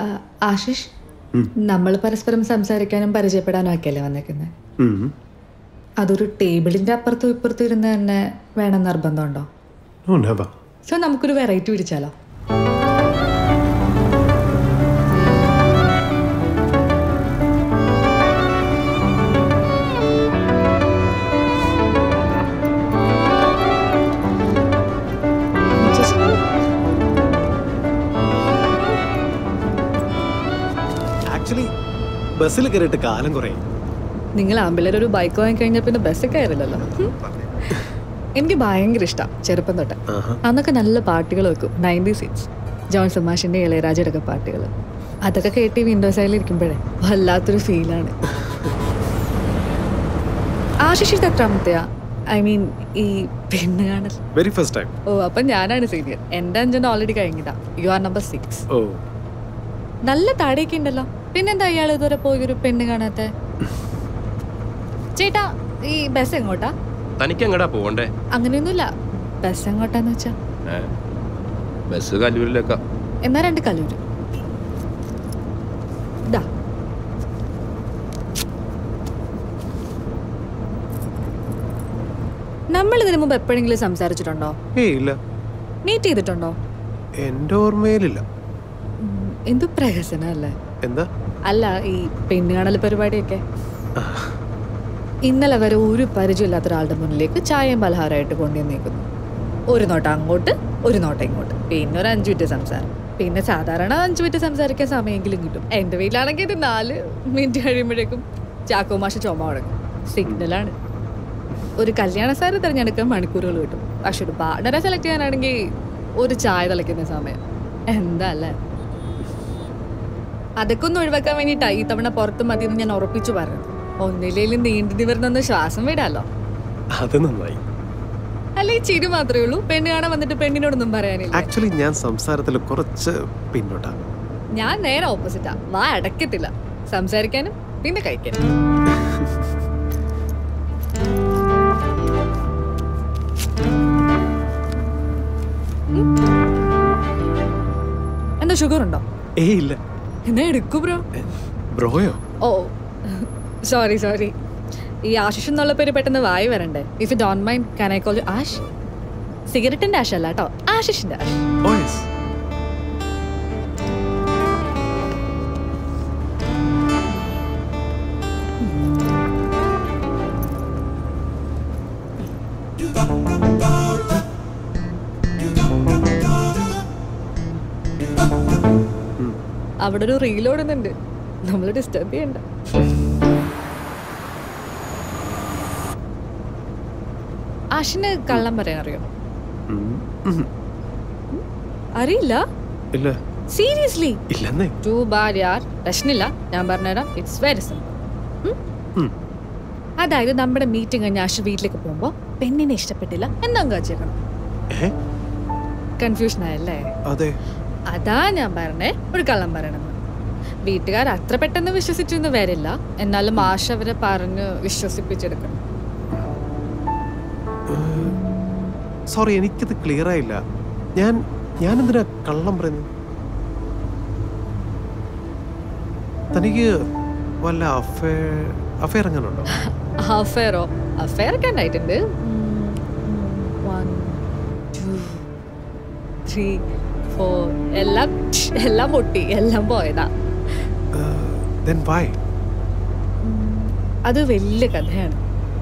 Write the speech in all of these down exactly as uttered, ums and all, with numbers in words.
ആശിഷ്, നമ്മൾ പരസ്പരം സംസാരിക്കാനും പരിചയപ്പെടാനും ഒക്കെയല്ലേ വന്നേക്കുന്നത്. അതൊരു ടേബിളിന്റെ അപ്പുറത്തും ഇപ്പുറത്തും ഇരുന്ന് തന്നെ വേണം നിർബന്ധമുണ്ടോ? സോ നമുക്കൊരു വെറൈറ്റി പിടിച്ചാലോ? ബസ്സിൽ കയറിയിട്ട് കാലം കുറയും. നിങ്ങൾ ആമ്പിള്ളേർ ഒരു ബൈക്ക് വാങ്ങി കഴിഞ്ഞാൽ പിന്നെ ബസ്സിൽ കയറില്ലല്ലോ. എനിക്ക് ഭയങ്കര ഇഷ്ടമാണ് ചെറുപ്പം തൊട്ട്. അന്നൊക്കെ നല്ല പാട്ടുകൾ വെക്കും, നയൻറ്റി സിക്സ് ജോൺ സമാഷിന്റെ ഇളയരാജയുടെ ഒക്കെ പാട്ടുകൾ. അതൊക്കെ കേട്ടി വിൻഡോ സൈഡിൽ ഇരിക്കുമ്പോഴേ വല്ലാത്തൊരു ഫീലാണ്. ആശിഷ് എത്രാമത്തെയാ? ഐ മീൻ ഈ പെണ്ണ് കാണൽ. Very first time. ഓ, അപ്പൊ ഞാനാണ് സീനിയർ. എന്റെ അഞ്ചെണ്ണം ഓൾറെഡി കഴിഞ്ഞതാ. You are number six. ഓ, നല്ല താടിയൊക്കെ ഉണ്ടല്ലോ. പിന്നെന്താ ഇയാൾ ഇതുവരെ പോയൊരു പെണ്ണ് കാണാത്ത? ചേട്ടാ, ഈ ബസ് എങ്ങോട്ടാ? തനിക്ക് എങ്ങടാ പോകണ്ടേ? അങ്ങനെയൊന്നുമില്ല. ബസ് എങ്ങോട്ടാന്ന് വെച്ചാ ബസ് കല്ലൂരിലേക്കാ. എന്നാ രണ്ട് കല്ലൂര്. നമ്മൾ ഇതിനു മുമ്പ് എപ്പോഴെങ്കിലും സംസാരിച്ചിട്ടുണ്ടോ? മീറ്റ് ചെയ്തിട്ടുണ്ടോ? എന്റെ ഓർമ്മയിലില്ല. എന്തു പ്രഹസനല്ലേ? എന്താ? അല്ല, ഈ പെണ്ണ് കാണൽ പരിപാടിയൊക്കെ. ഇന്നലെ വരെ ഒരു പരിചയമില്ലാത്ത ഒരാളുടെ മുന്നിലേക്ക് ചായയും പലഹാരമായിട്ട് കൊണ്ടുവന്നേക്കുന്നു. ഒരു നോട്ടം അങ്ങോട്ട്, ഒരു നോട്ടം ഇങ്ങോട്ട്, പിന്നെ ഒരു അഞ്ചു മിനിറ്റ് സംസാരം. പിന്നെ സാധാരണ അഞ്ചു മിനിറ്റ് സംസാരിക്കാൻ സമയമെങ്കിലും കിട്ടും. എൻ്റെ വീട്ടിലാണെങ്കിൽ ഇത് നാല് മിനിറ്റ് കഴിയുമ്പോഴേക്കും ചാക്കോ മാഷ് ചുമ തുടങ്ങും. സിഗ്നലാണ്. ഒരു കല്യാണ സാരി തിരഞ്ഞെടുക്കാൻ മണിക്കൂറുകൾ കിട്ടും. പക്ഷെ ഒരു പാർട്ണറെ സെലക്ട് ചെയ്യാനാണെങ്കിൽ ഒരു ചായ തിളയ്ക്കുന്ന സമയം. എന്താ അല്ലേ? അതൊക്കെ ഒന്ന് ഒഴിവാക്കാൻ വേണ്ടിയിട്ടാണ് ഈ തവണ പുറത്ത് മതിയെന്ന് ഞാൻ ഉറപ്പിച്ചു പറഞ്ഞു. ഒന്നിലേലും നീണ്ടു നിവർന്നൊന്ന് ശ്വാസം വിടാലോ. അത് നന്നായി. അല്ല, ഈ ചിരി മാത്രമേ ഉള്ളൂ. പെണ്ണ് കാണാൻ വന്നിട്ട് പെണ്ണിനോടൊന്നും പറയാനില്ല. ആക്ച്വലി ഞാൻ സംസാരത്തിൽ കുറച്ച് പിന്നോട്ടാ. ഞാൻ നേരെ ഓപ്പോസിറ്റാ. വാ അടക്കത്തില്ല. സംസാരിക്കാനും പിന്നെ കഴിക്കാനും. എന്താ ഷുഗർ ഉണ്ടോ? ഏയ് ഇല്ല. എന്നാ എടുക്കൂ ബ്രോ. ബ്രോയോ? ഓ സോറി സോറി. ഈ ആശിഷ് എന്നുള്ള പേര് പെട്ടെന്ന് വായി വരണ്ടേ. If you don't mind can I call you Ash? സിഗരറ്റിന്റെ ആഷ് അല്ല കേട്ടോ, ആശിഷിന്റെ ആഷ്. ഓ യെസ്. അവിടെ ഒരു റീൽ ഓടുന്നുണ്ട്, നമ്മൾ ഡിസ്റ്റർബ് ചെയ്യണ്ട. ആഷിന് കള്ളം പറയാൻ അറിയോ? അറിയില്ല? സീരിയസ്ലി? ടു ബാഡ് യാർ. പ്രശ്നമില്ല, ഞാൻ പറഞ്ഞുതരാം. It's very simple. അതായത് നമ്മുടെ മീറ്റിംഗ് കഴിഞ്ഞ ആഷ് വീട്ടിലേക്ക് പോകുമ്പോ പെണ്ണിനെ ഇഷ്ടപ്പെട്ടില്ല എന്നാ കാച്ചേക്കണം. കൺഫ്യൂഷൻ ആയല്ലേ? അതാ ഞാൻ പറഞ്ഞേ ഒരു കള്ളം പറയണമെന്ന്. വീട്ടുകാർ അത്ര പെട്ടെന്ന് വിശ്വസിച്ചൊന്നും വരില്ല, എന്നാലും ആഷ അവരെ പറഞ്ഞ് വിശ്വസിപ്പിച്ചെടുക്കണം. സോറി, എനിക്കത് ക്ലിയർ ആയില്ല. ഞാൻ ഞാൻ എന്തിനാ കള്ളം പറയുന്നു? തനിക്ക് വല്ല അഫെയർ എങ്ങനെയുണ്ടോ? അഫെയറോ? അഫെയർ ഒക്കെ ഉണ്ടായിട്ടുണ്ട്. വൺ ടു ത്രീ ഫോർ എല്ലാം എല്ലാം പൊട്ടി, എല്ലാം പോയതാ. അത് വലിയ കഥയാണ്.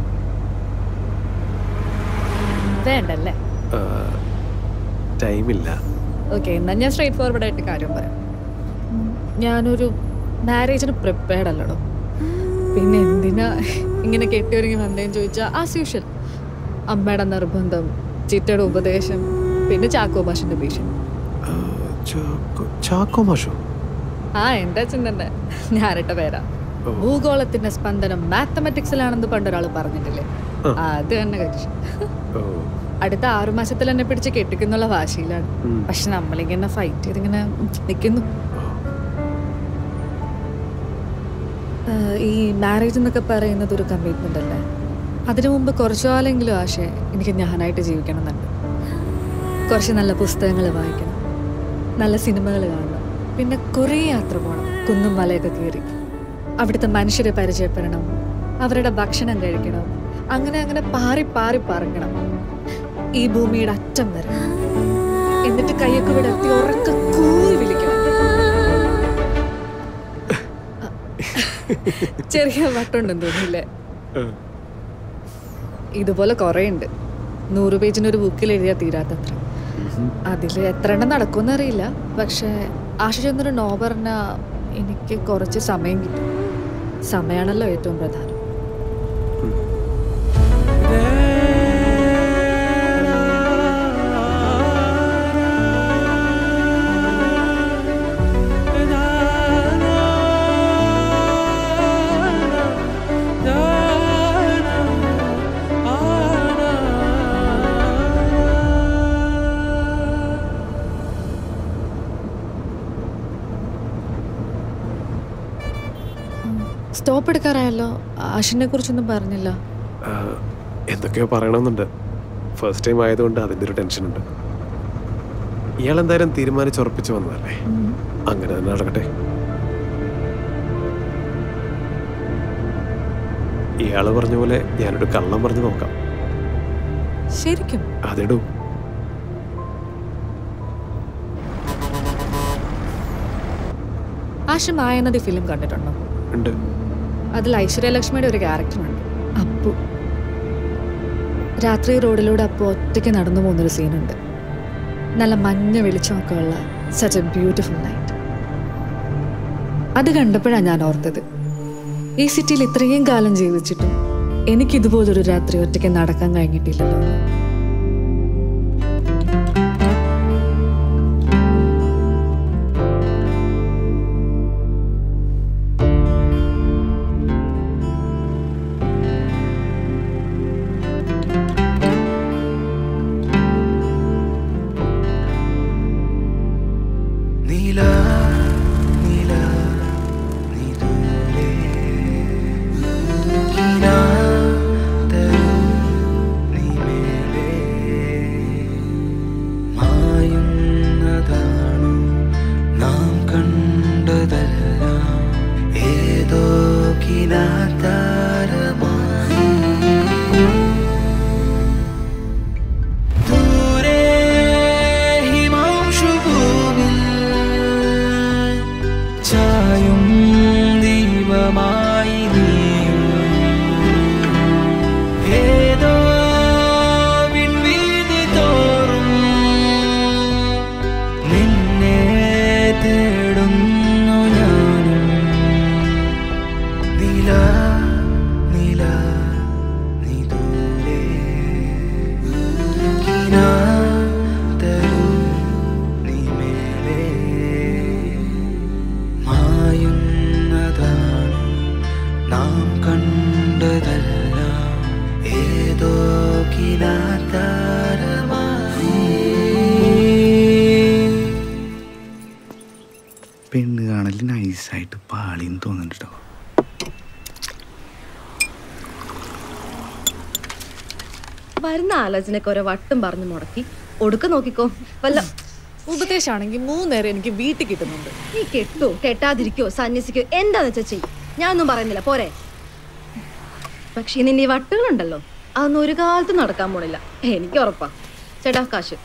വേണ്ടല്ലേ? ടൈമില്ല. ഓക്കെ, എന്നാ ഞാൻ സ്ട്രേറ്റ് ഫോർവേഡ് ആയിട്ട് കാര്യം പറയാം. ഞാനൊരു മാരേജിന് പ്രിപ്പയർഡ് അല്ലടോ. പിന്നെ എന്തിനാ ഇങ്ങനെ കെട്ടിയൊരുങ്ങി വന്നേന്ന് ചോദിച്ചാൽ ആസ് യൂഷ്വൽ അമ്മയുടെ നിർബന്ധം, ചിറ്റയുടെ ഉപദേശം, പിന്നെ ചാക്കോ മാഷിന്റെ ഭീഷണി. ആ, എന്റെ അച്ഛൻ തന്നെ. ഞാനിട്ട പേരാ. ഭൂഗോളത്തിന്റെ സ്പന്ദനം മാത്തമാറ്റിക്സിലാണെന്ന് പണ്ടൊരാൾ പറഞ്ഞിട്ടില്ലേ? അത് തന്നെ കഴിച്ചു. അടുത്ത ആറു മാസത്തിൽ എന്നെ പിടിച്ച് കെട്ടിക്കുന്നുള്ള വാശിയിലാണ്. പക്ഷെ നമ്മളിങ്ങനെ ഫൈറ്റ് ചെയ്തിങ്ങനെ നിൽക്കുന്നു. ഈ മാരേജ് എന്നൊക്കെ പറയുന്നത് ഒരു കമ്മിറ്റ്മെന്റ് അല്ലേ? അതിനു മുമ്പ് കുറച്ചു കാലെങ്കിലും ആശേ എനിക്ക് ഞാനായിട്ട് ജീവിക്കണം എന്നുണ്ട്. കുറച്ച് നല്ല പുസ്തകങ്ങൾ വായിക്കണം, നല്ല സിനിമകൾ കാണണം, പിന്നെ കുറേ യാത്ര പോകണം, കുന്നും മലയൊക്കെ കയറി. അവിടുത്തെ മനുഷ്യരെ പരിചയപ്പെടണം, അവരുടെ ഭക്ഷണം കഴിക്കണം. അങ്ങനെ അങ്ങനെ പാറി പാറി പറക്കണം ഈ ഭൂമിയുടെ അറ്റം വരെ. എന്നിട്ട് കയ്യൊക്കെ വിടർത്തി ഉറക്ക കൂറി വിളിക്കണം. ചെറിയ വട്ടുണ്ടെന്ന് തോന്നില്ലേ? ഇതുപോലെ കുറേ ഉണ്ട്. നൂറ് പേജിനൊരു ബുക്കിൽ എഴുതിയാൽ തീരാത്തത്ര. അതിൽ എത്ര എണ്ണം നടക്കുമെന്ന് അറിയില്ല. പക്ഷെ ആശുചന്ദ്രൻ നോ പറഞ്ഞാൽ എനിക്ക് കുറച്ച് സമയം കിട്ടും. സമയമാണല്ലോ ഏറ്റവും പ്രധാനം. സ്റ്റോപ്പ് എടുക്കാറായല്ലോ. ആഷിനെ കുറിച്ചൊന്നും പറഞ്ഞില്ല. എന്തൊക്കെയോ പറയണമെന്നുണ്ട്. ഫസ്റ്റ് ടൈം ആയതുകൊണ്ട് അതിൻ്റെ ഒരു ടെൻഷനുണ്ട്. ഇയാൾ എന്തായാലും തീരുമാനിച്ചുറപ്പിച്ച് വന്നതല്ലേ, അങ്ങനെ തന്നെ നടക്കട്ടെ. ഇയാള് പറഞ്ഞ പോലെ ഞാനൊരു കള്ളം പറഞ്ഞു നോക്കാം. ശരിക്കും? അതിടൂ. ആഷ് മായനദി ഫിലിം കണ്ടിട്ടുണ്ടോ? ഉണ്ട്. അതിൽ ഐശ്വര്യലക്ഷ്മിയുടെ ഒരു ക്യാരക്ടറുണ്ട്, അപ്പു. രാത്രി റോഡിലൂടെ അപ്പു ഒറ്റയ്ക്ക് നടന്നു പോകുന്നൊരു സീനുണ്ട്. നല്ല മഞ്ഞ വെളിച്ചമൊക്കെ ഉള്ള സച്ച് എ ബ്യൂട്ടിഫുൾ നൈറ്റ്. അത് കണ്ടപ്പോഴാണ് ഞാൻ ഓർത്തത്, ഈ സിറ്റിയിൽ ഇത്രയും കാലം ജീവിച്ചിട്ടും എനിക്കിതുപോലൊരു രാത്രി ഒറ്റയ്ക്ക് നടക്കാൻ കഴിഞ്ഞിട്ടില്ലല്ലോ. പെണ്ണ് കാണൽ നൈസായിട്ട് പാളിന്ന് തോന്നുന്നുണ്ടോ? വരുന്ന ആലോചനക്ക് ഓരോ വട്ടും പറഞ്ഞു മുടക്കി ഒടുക്ക നോക്കിക്കോ. വല്ല ഉപദേശമാണെങ്കിൽ മൂന്നേരം എനിക്ക് വീട്ടിൽ കിട്ടുന്നുണ്ട്. നീ കെട്ടോ കെട്ടാതിരിക്കോ സന്യസിക്കോ എന്താന്ന് വെച്ചാ ചെയ്യും, ഞാനൊന്നും പറയുന്നില്ല, പോരെ. പക്ഷെ നിന്റെ ഈ വട്ടുകളുണ്ടല്ലോ, അതൊന്നും ഒരു കാലത്തും നടക്കാൻ പോണില്ല, എനിക്ക് ഉറപ്പാ. ചേട്ടാ കാശ്.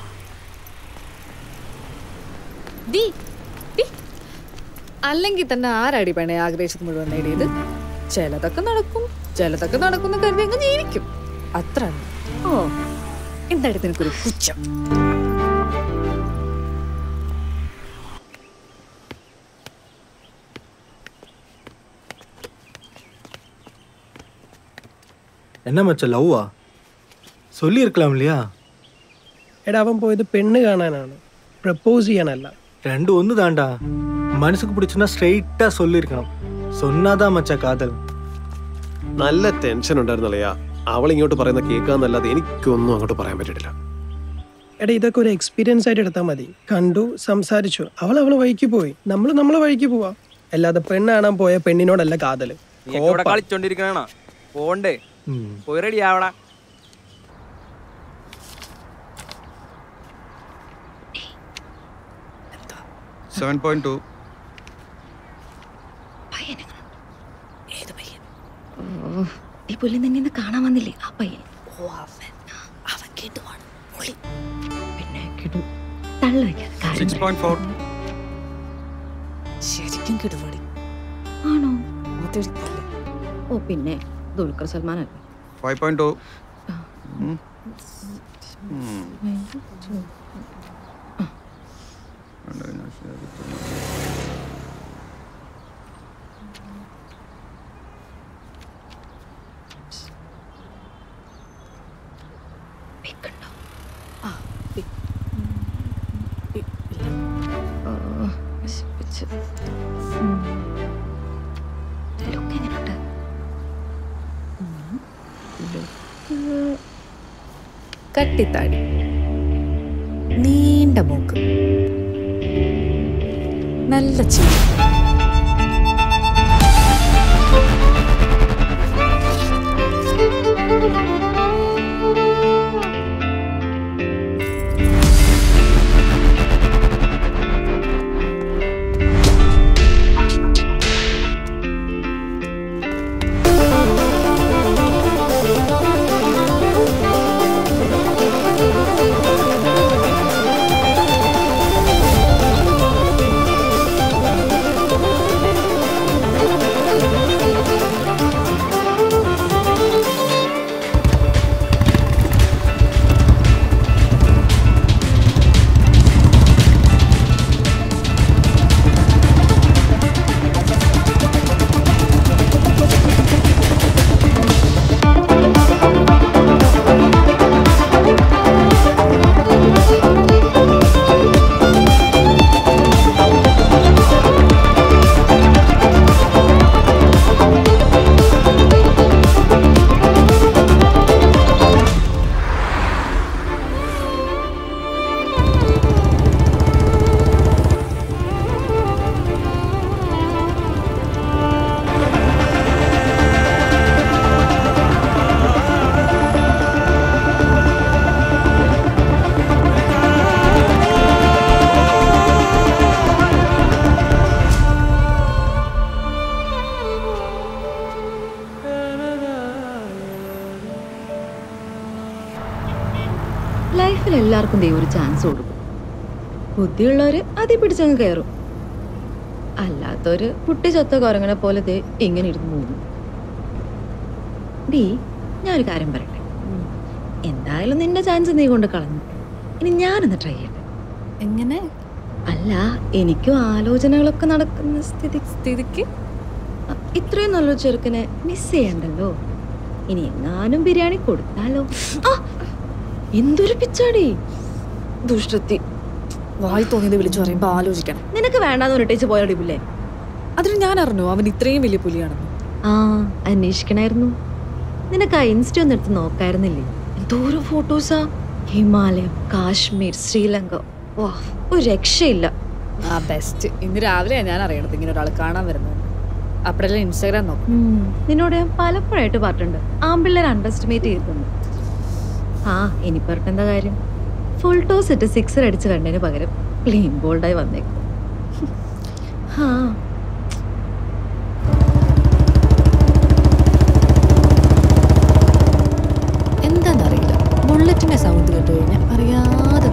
അല്ലെങ്കിൽ തന്നെ ആരടി പെണ്ണെ ആഗ്രഹിച്ചത് മുഴുവൻ നേടിയത്? ചിലതൊക്കെ നടക്കും, ചിലതൊക്കെ നടക്കുന്ന കരുതി അങ്ങ് ജീവിക്കും, അത്ര. ഓ, എന്തായിട്ട് എനിക്കൊരു പുച്ഛം. என்ன மச்ச லவ்வா சொல்லியிருக்கலாம் இல்லையா? എടാ അവൻ പോയത് പെണ്ണ് കാണാനാണ്, പ്രപ്പോസ് ചെയ്യാനല്ല. ரெண்டும் ஒன்று தாண்டா. மனசுக்கு பிடிச்சுன்னா ஸ்ட்ரெயிட்டாக சொல்லியிருக்கணும். சொன்னாதான் மச்சா காதல். നല്ല ടെൻഷൻ ഉണ്ടായിരുന്നല്ലയാ. അവൾ ഇങ്ങോട്ട് പറയുന്ന കേൾക്കാന്നല്ലാതെ എനിക്കൊന്നും അങ്ങോട്ട് പറയാൻ പറ്റിയിട്ടില്ല. എടാ ഇതൊക്കെ ഒരു എക്സ്പീരിയൻസ് ആയിട്ട് എടുത്താൽ മതി. കണ്ടു, സംസാരിച്ചു, അവൾ അവളെ വഴിക്ക് പോയി, നമ്മൾ നമ്മളെ വഴിക്ക് പോവാ. അല്ലാതെ പെണ്ണ് കാണാൻ പോയ പെണ്ണിനോടല്ല കാതല്. കളിച്ചോണ്ടിരിക്കണ പോണ്ടേ, പോയി റെഡി ആവടാ. Seven point two. ഏത് പയ്യൻ? ഓ, ഈ പുള്ളി നിന്നെ കാണാൻ വന്നില്ലേ ആ പയ്യൻ? ഓ അവൻ അവൻ കേട്ടുവാണ് പൊളി. പിന്നെ കിടു തള്ളു വയ്ക്കാതെ കാര്യം സിക്സ് പോയിന്റ് ഫോർ. ശരിക്കും കിടുപൊളി ആണോ? അതെടുത്തല്ലേ? ഓ പിന്നെ ദുൽഖർ സൽമാൻ അല്ലേ? Five point two. കട്ടിത്താടി, നീണ്ട മൂക്ക്, നല്ല ചിരി, ലൈഫിൽ എല്ലാവർക്കും ദൈവം ഒരു ചാൻസ് കൊടുക്കും. ബുദ്ധിയുള്ളവര് അതിൽ പിടിച്ചങ്ങ് കയറും. അല്ലാത്തവര് കുട്ടി ചത്ത കുരങ്ങനെ പോലെ ദേ ഇങ്ങനെ ഇരുന്ന് പോകും. ഡീ, ഞാനൊരു കാര്യം പറയട്ടെ. എന്തായാലും നിന്റെ ചാൻസ് നീ കൊണ്ട് കളഞ്ഞു. ഇനി ഞാനൊന്ന് ട്രൈ ചെയ്യട്ടെ. എങ്ങനെ? അല്ല, എനിക്കും ആലോചനകളൊക്കെ നടക്കുന്ന സ്ഥിതി സ്ഥിതിക്ക് ഇത്രയും നല്ലൊരു ചെറുക്കനെ മിസ് ചെയ്യണ്ടല്ലോ. ഇനി എങ്ങാനും ബിരിയാണി കൊടുത്താലോ? എന്തൊരു പിച്ചാടി, ദുഷ്ടത്തി. വായി തോന്നിയത് വിളിച്ചു പറയുമ്പോ ആലോചിക്കണം. നിനക്ക് വേണ്ടാന്ന് പറഞ്ഞിട്ടേച്ച് പോയടിപ്പില്ലേ? അതിന് ഞാൻ അറിഞ്ഞു അവൻ ഇത്രയും വലിയ പുലിയാണെന്ന്. ആ, അന്വേഷിക്കണായിരുന്നു. നിനക്ക് ആ ഇൻസ്റ്റ ഒന്ന് എടുത്ത് നോക്കായിരുന്നില്ലേ? എന്തോരോ ഫോട്ടോസാ. ഹിമാലയം, കാശ്മീർ, ശ്രീലങ്ക. വാ, ഒരു രക്ഷയില്ല. ആ ബെസ്റ്റ്. ഇന്ന് രാവിലെ ഞാൻ അറിയണത് ഇങ്ങനെ ഒരാൾ കാണാൻ വരുന്നത്. അപ്പോഴെല്ലാം ഇൻസ്റ്റാഗ്രാം നോക്കും. നിന്നോട് ഞാൻ പലപ്പോഴായിട്ട് പറഞ്ഞിട്ടുണ്ട്, ആമ്പിള്ളേർ അണ്ടർ എസ്റ്റിമേറ്റ് ചെയ്തിട്ടുണ്ട്. ആ, ഇനി പറഞ്ഞെന്താ കാര്യം? ഫുൾ ടോസ് ഇട്ട് സിക്സർ അടിച്ച് കണ്ടതിന് പകരം ക്ലീൻ ബോൾഡായി വന്നേക്കും. ആ, എന്താന്നറിയില്ല, ബുള്ളറ്റിന്റെ സൗണ്ട് കേട്ട് കഴിഞ്ഞാൽ അറിയാതെ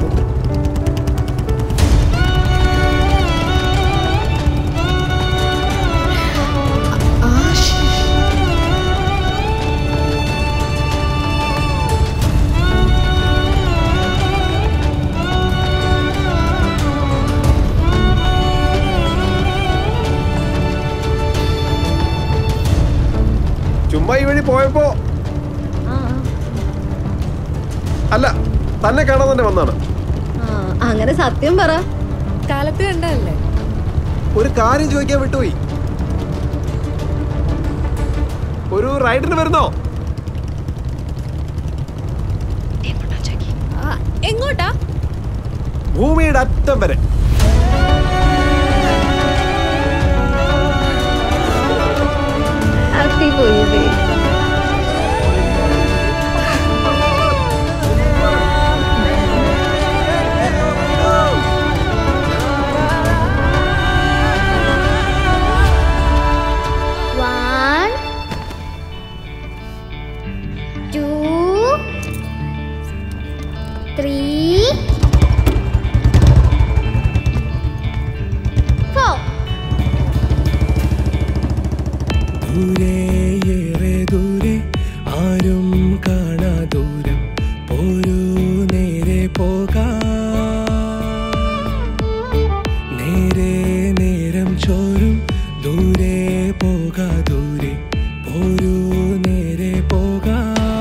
ചുമ്മാ ഈ വഴി പോയപ്പോ അല്ല തന്നെ കാണാൻ തന്നെ വന്നാണ്. അങ്ങനെ സത്യം പറ. കാലത്ത് കണ്ടല്ലേ? ഒരു കാര്യം ചോദിക്കാൻ വിട്ടുപോയി. ഒരു റൈഡിന് വരുന്നോ? എങ്ങോട്ടാ? ഭൂമിയുടെ അറ്റം വരെ. പോയി ദൂരം പോരൂ നേരെ പോകാം നേരെ നേരം ചോരും ദൂരെ പോകാ ദൂരെ പോരൂ നേരെ പോകാം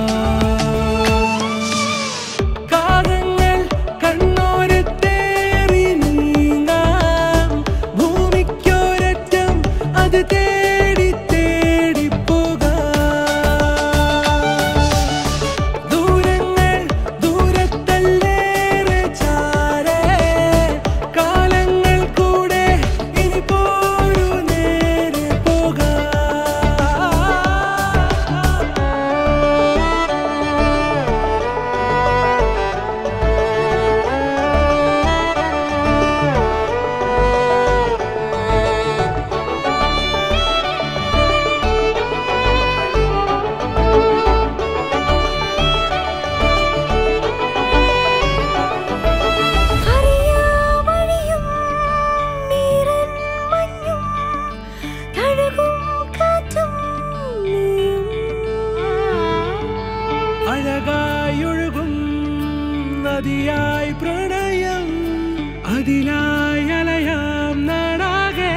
അഴകായൊഴുകും നദിയായി പ്രണയം അതിലായി അലയാം നാടാകെ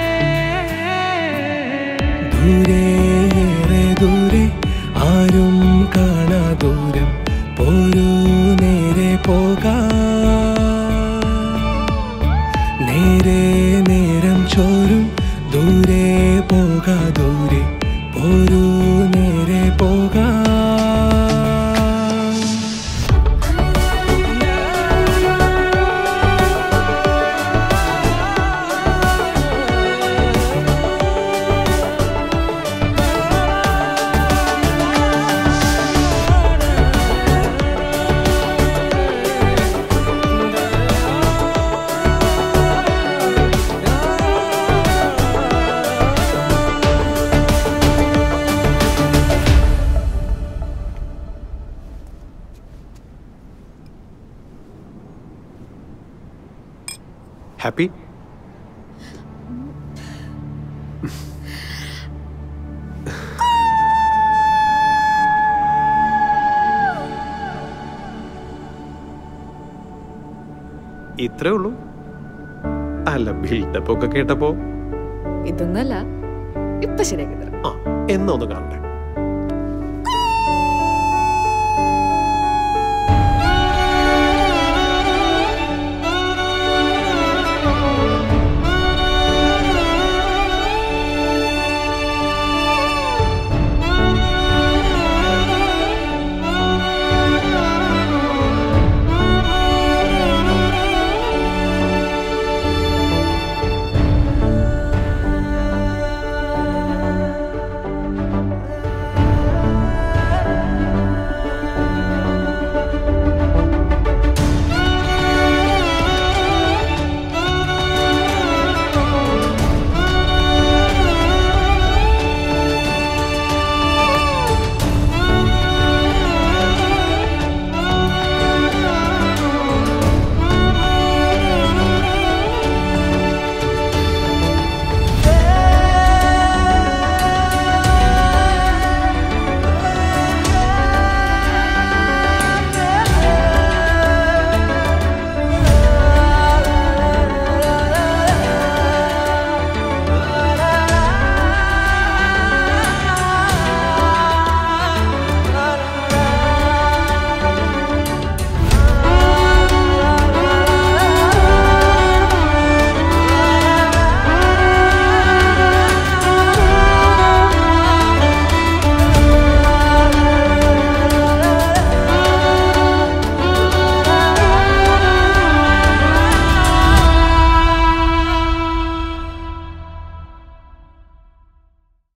ദൂരെ ഏറെ ദൂരെ ആരും കാണാ ദൂരം പോരൂ നേരെ പോകാം നേരെ നേരം ചോരും ദൂരെ പോകാ ദൂരെ പോരൂ നേരെ പോകാം ഹാപ്പി? ഇത്രേ ഉള്ളൂ? അല്ല, ബിൽഡപ്പ് ഒക്കെ കേട്ടപ്പോ ഇതൊന്നല്ല, ഇപ്പൊ ശരിയാക്കി തരാം. ആ, എന്നൊന്ന് കാണട്ടെ.